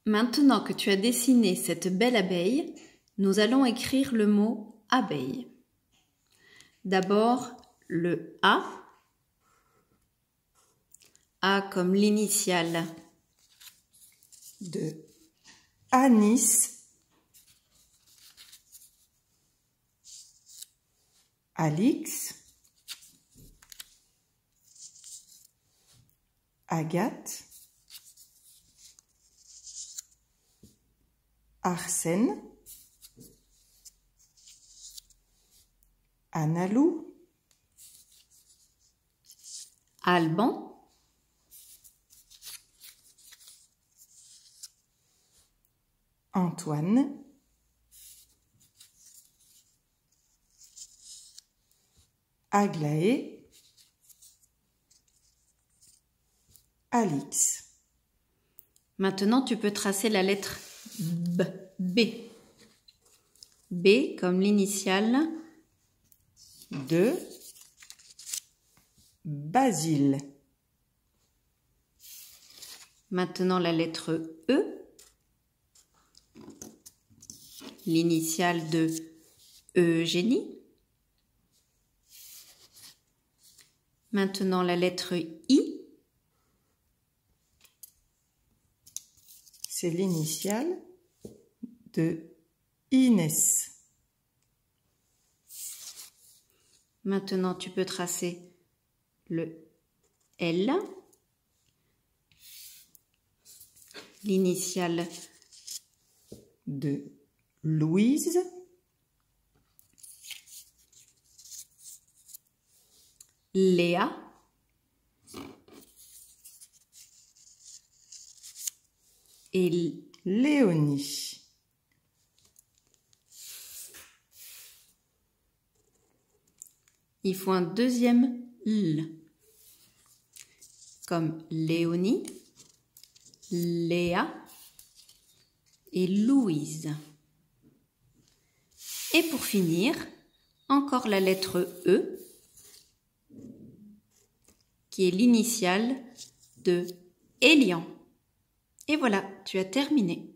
Maintenant que tu as dessiné cette belle abeille, nous allons écrire le mot abeille. D'abord, le A. A comme l'initiale de Anis, Alix, Agathe, Arsène, Analou, Alban, Antoine, Aglaé, Alix. Maintenant, tu peux tracer la lettre B. B. B comme l'initiale de Basile. Maintenant, la lettre E. L'initiale de Eugénie. Maintenant, la lettre I. C'est l'initiale de Inès. Maintenant, tu peux tracer le L. L'initiale de Louise. Léa. Et Léonie. il faut un deuxième L. Comme Léonie, Léa et Louise. Et pour finir, encore la lettre E, qui est l'initiale de Élian. Et voilà, tu as terminé.